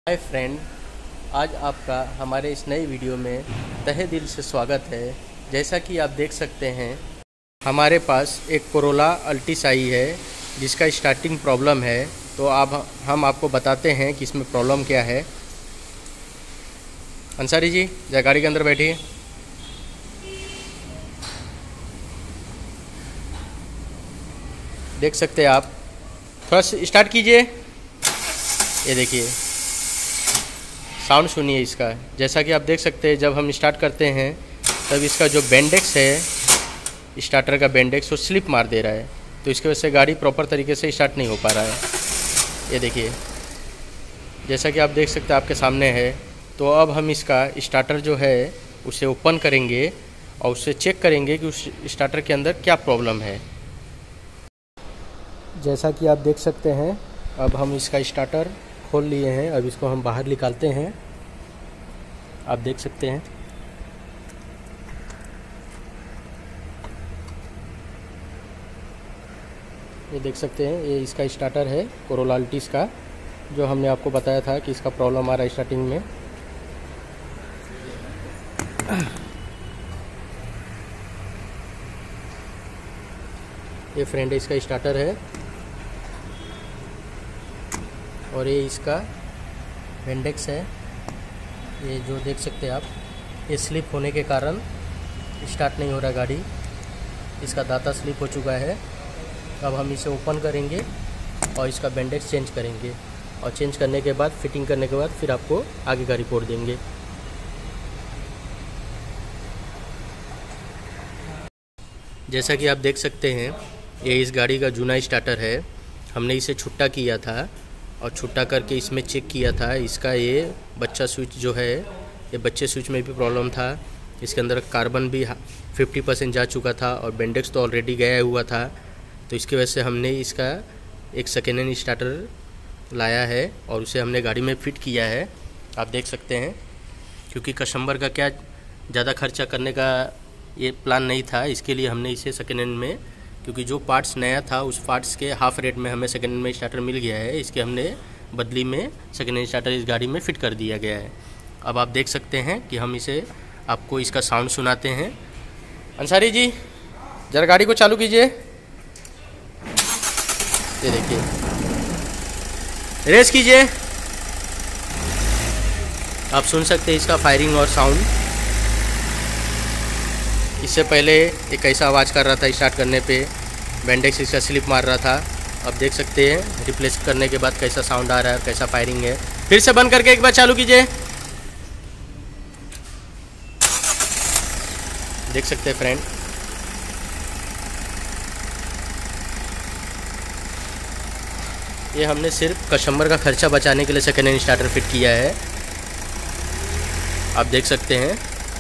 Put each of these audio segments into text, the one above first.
Hi friend, आज आपका हमारे इस नए वीडियो में तहे दिल से स्वागत है। जैसा कि आप देख सकते हैं, हमारे पास एक कोरोला अल्टिस आई है जिसका स्टार्टिंग प्रॉब्लम है। तो अब हम आपको बताते हैं कि इसमें प्रॉब्लम क्या है। अंसारी जी, जरा गाड़ी के अंदर बैठिए। देख सकते हैं आप, थोड़ा स्टार्ट कीजिए। ये देखिए, साउंड सुनिए इसका। जैसा कि आप देख सकते हैं, जब हम स्टार्ट करते हैं तब इसका जो बेंडेक्स है, स्टार्टर का बेंडेक्स, वो स्लिप मार दे रहा है। तो इसकी वजह से गाड़ी प्रॉपर तरीके से स्टार्ट नहीं हो पा रहा है। ये देखिए, जैसा कि आप देख सकते हैं आपके सामने है। तो अब हम इसका स्टार्टर जो है उसे ओपन करेंगे और उससे चेक करेंगे कि उस स्टार्टर के अंदर क्या प्रॉब्लम है। जैसा कि आप देख सकते हैं, अब हम इसका स्टार्टर खोल लिए हैं। अब इसको हम बाहर निकालते हैं। आप देख सकते हैं, ये देख सकते हैं, ये इसका स्टार्टर है कोरोला अल्टिस का, जो हमने आपको बताया था कि इसका प्रॉब्लम आ रहा है स्टार्टिंग में। ये फ्रेंड इसका स्टार्टर है और ये इसका बेंडेक्स है। ये जो देख सकते हैं आप, ये स्लिप होने के कारण स्टार्ट नहीं हो रहा गाड़ी। इसका दाता स्लिप हो चुका है। अब हम इसे ओपन करेंगे और इसका बेंडेक्स चेंज करेंगे, और चेंज करने के बाद, फिटिंग करने के बाद फिर आपको आगे का रिपोर्ट देंगे। जैसा कि आप देख सकते हैं, ये इस गाड़ी का जूना स्टार्टर है। हमने इसे छुट्टा किया था और छुट्टा करके इसमें चेक किया था। इसका ये बच्चा स्विच जो है, ये बच्चे स्विच में भी प्रॉब्लम था। इसके अंदर कार्बन भी 50% जा चुका था और बेंडेक्स तो ऑलरेडी गया हुआ था। तो इसकी वजह से हमने इसका एक सेकेंड हैंड स्टार्टर लाया है और उसे हमने गाड़ी में फिट किया है। आप देख सकते हैं, क्योंकि कस्टमर का क्या ज़्यादा खर्चा करने का ये प्लान नहीं था, इसके लिए हमने इसे सेकेंड हैंड में, क्योंकि जो पार्ट्स नया था उस पार्ट्स के हाफ रेट में हमें सेकेंड हैंड में स्टार्टर मिल गया है। इसके हमने बदली में सेकेंड हैंड स्टार्टर इस गाड़ी में फ़िट कर दिया गया है। अब आप देख सकते हैं कि हम इसे आपको इसका साउंड सुनाते हैं। अंसारी जी, ज़रा गाड़ी को चालू कीजिए। ये देखिए, रेस कीजिए। आप सुन सकते हैं इसका फायरिंग और साउंड। इससे पहले एक ऐसा आवाज़ कर रहा था स्टार्ट करने पे, बेंडेक्स इसका स्लिप मार रहा था। अब देख सकते हैं रिप्लेस करने के बाद कैसा साउंड आ रहा है, कैसा फायरिंग है। फिर से बंद करके एक बार चालू कीजिए। देख सकते हैं फ्रेंड, ये हमने सिर्फ कस्टमर का खर्चा बचाने के लिए सेकेंड हैंड स्टार्टर फिट किया है। आप देख सकते हैं,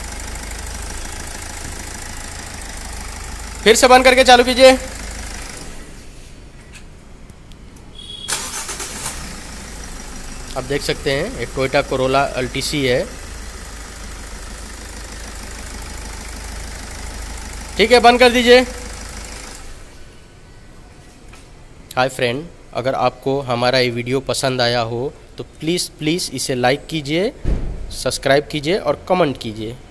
फिर से बंद करके चालू कीजिए। आप देख सकते हैं, एक टोयोटा कोरोला अल्टिस है। ठीक है, बंद कर दीजिए। हाय फ्रेंड, अगर आपको हमारा ये वीडियो पसंद आया हो तो प्लीज़ इसे लाइक कीजिए, सब्सक्राइब कीजिए और कमेंट कीजिए।